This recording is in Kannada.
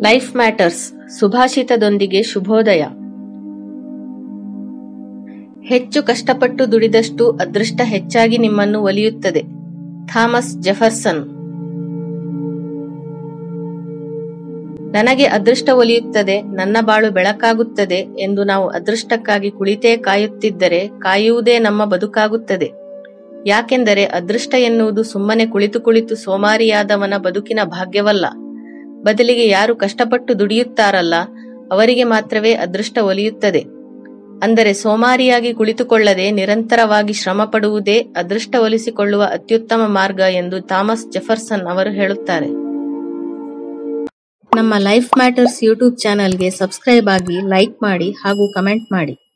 ಲೈಫ್ ಮ್ಯಾಟರ್ಸ್ ಸುಭಾಷಿತದೊಂದಿಗೆ ಶುಭೋದಯ. ಹೆಚ್ಚು ಕಷ್ಟಪಟ್ಟು ದುಡಿದಷ್ಟು ಅದೃಷ್ಟ ಹೆಚ್ಚಾಗಿ ನಿಮ್ಮನ್ನು ಒಲಿಯುತ್ತದೆ. Thomas Jefferson. ನನಗೆ ಅದೃಷ್ಟ ಒಲಿಯುತ್ತದೆ, ನನ್ನ ಬಾಳು ಬೆಳಕಾಗುತ್ತದೆ ಎಂದು ನಾವು ಅದೃಷ್ಟಕ್ಕಾಗಿ ಕುಳಿತೇ ಕಾಯುತ್ತಿದ್ದರೆ ಕಾಯುವುದೇ ನಮ್ಮ ಬದುಕಾಗುತ್ತದೆ. ಯಾಕೆಂದರೆ ಅದೃಷ್ಟ ಎನ್ನುವುದು ಸುಮ್ಮನೆ ಕುಳಿತು ಸೋಮಾರಿಯಾದವನ ಬದುಕಿನ ಭಾಗ್ಯವಲ್ಲ. ಬದಲಿಗೆ ಯಾರು ಕಷ್ಟಪಟ್ಟು ದುಡಿಯುತ್ತಾರಲ್ಲ ಅವರಿಗೆ ಮಾತ್ರವೇ ಅದೃಷ್ಟ ಒಲಿಯುತ್ತದೆ. ಅಂದರೆ ಸೋಮಾರಿಯಾಗಿ ಕುಳಿತುಕೊಳ್ಳದೆ ನಿರಂತರವಾಗಿ ಶ್ರಮ ಪಡುವುದೇ ಅದೃಷ್ಟ ಒಲಿಸಿಕೊಳ್ಳುವ ಅತ್ಯುತ್ತಮ ಮಾರ್ಗ ಎಂದು ಥಾಮಸ್ ಜೆಫರ್ಸನ್ ಅವರು ಹೇಳುತ್ತಾರೆ. ನಮ್ಮ ಲೈಫ್ ಮ್ಯಾಟರ್ಸ್ ಯೂಟ್ಯೂಬ್ ಚಾನೆಲ್ಗೆ ಸಬ್ಸ್ಕ್ರೈಬ್ ಆಗಿ, ಲೈಕ್ ಮಾಡಿ ಹಾಗೂ ಕಮೆಂಟ್ ಮಾಡಿ.